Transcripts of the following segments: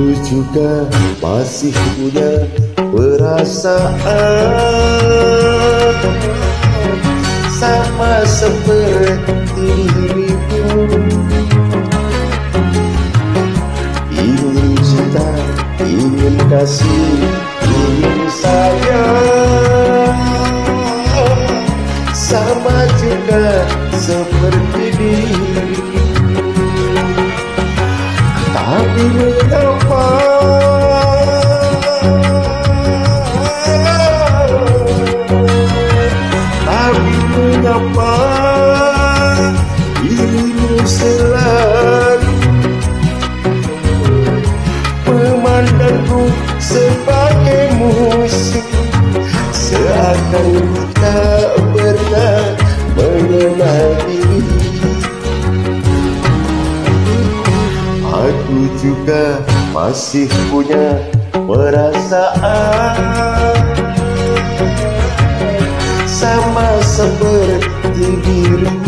juga masih punya perasaan sama seperti dirimu. Ingin cinta, ingin kasih, ingin sayang, sama juga seperti dirimu. Tapi mengapa dirimu selalu memandangku sebagai musuh, seakan tak pernah mengenal diri. Aku juga masih punya perasaan sama seperti dirimu.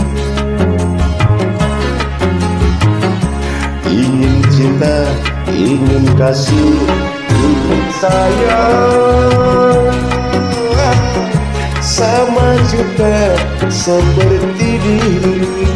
Ingin cinta, ingin kasih, ingin sayang, sama juga seperti dirimu.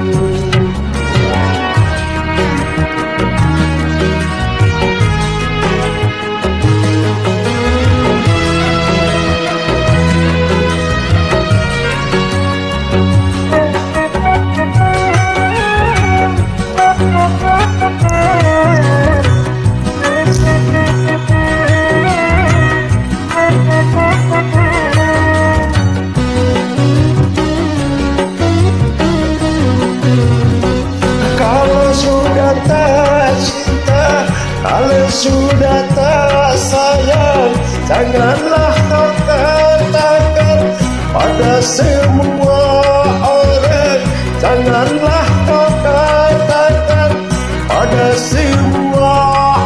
Kalau sudah tak sayang, janganlah kau katakan pada semua orang. Janganlah kau katakan pada semua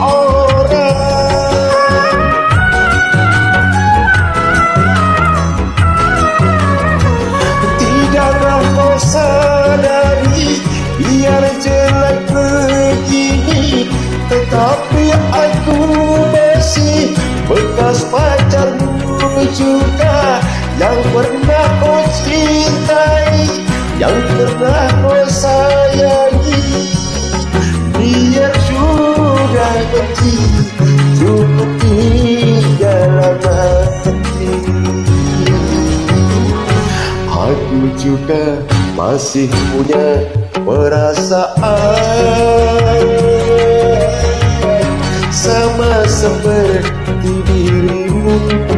orang. Tidakkah kau sadari, biar jelek begini, tetapi aku masih bekas pacarmu juga, yang pernah kau cintai, yang pernah kau sayangi. Biar sudah benci, cukup di dalam hati. Aku juga masih punya perasaan sama seperti dirimu.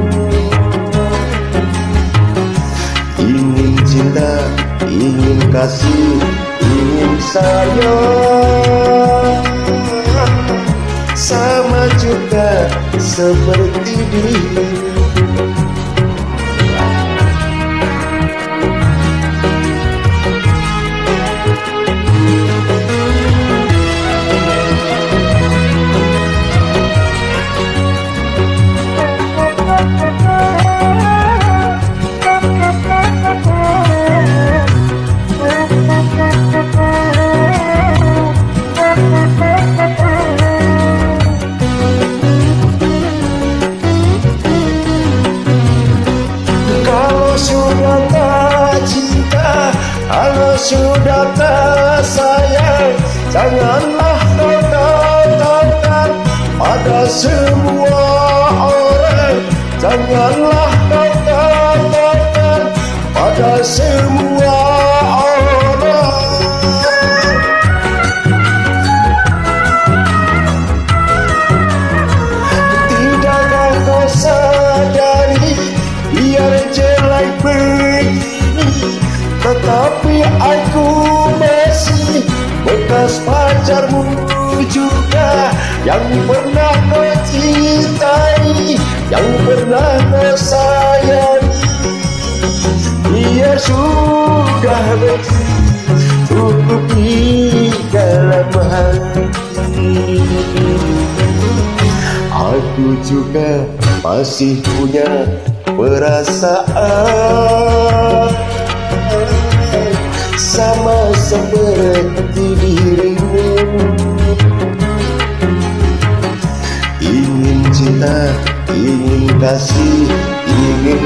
Ingin cinta, ingin kasih, ingin sayang, sama juga seperti dirimu. Kalau sudah tak sayang, janganlah kau katakan pada semua orang. Janganlah kau katakan pada semua orang. Tidakkah kau sadari, biar jelek begini, tetapi aku masih bekas pacarmu juga, yang pernah kau cintai, yang pernah kau sayangi. Biar sudah benci, cukup di dalam hati. Aku juga masih punya perasaan sama seperti dirimu. kasih ingin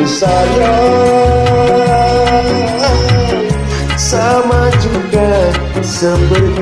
sayang, sama juga seperti